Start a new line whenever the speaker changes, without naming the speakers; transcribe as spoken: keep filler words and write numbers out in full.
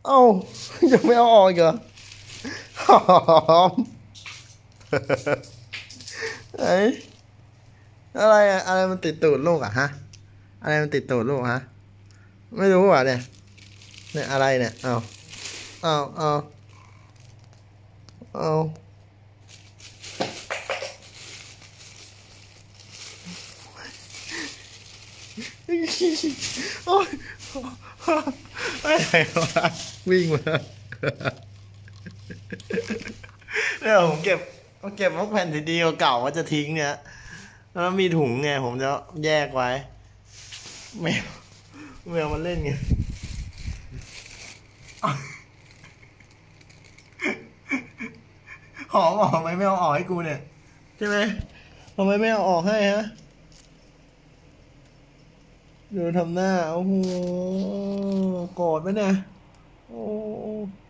เอ้ายังไม่เอาออกอีกเหรอหอมไอ้อะไรอะอะไรมันติดตูดลูกอะฮะอะไรมันติดตูดลูกฮะไม่รู้ว่ะเนี่ยเนี่ยอะไรเนี่ยเอาเอาเอาเอาโอ้ยอะไรวะวิ่งมาเนี่ยผมเก็บผมเก็บพวกแผ่นซีดีเก่าๆว่าจะทิ้งเนี่ยแล้วมีถุงไงผมจะแยกไว้แมวแมวมันเล่นไงหอมออกไหมไม่เอาออกให้กูเนี่ยใช่ไหมทำไมไม่เอาออกให้ฮะดูทำหน้าโอ้โหโกรธไหมเนี่ยโอ้